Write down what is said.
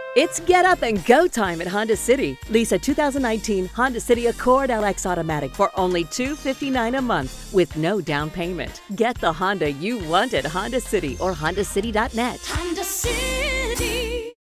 It's get up and go time at Honda City. Lease a 2019 Honda City Accord LX Automatic for only $259 a month with no down payment. Get the Honda you want at Honda City or HondaCity.net. Honda City.